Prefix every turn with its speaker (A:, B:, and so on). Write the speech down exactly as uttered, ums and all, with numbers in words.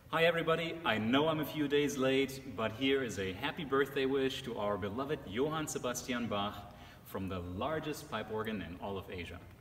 A: Hi everybody, I know I'm a few days late, but here is a happy birthday wish to our beloved Johann Sebastian Bach from the largest pipe organ in all of Asia.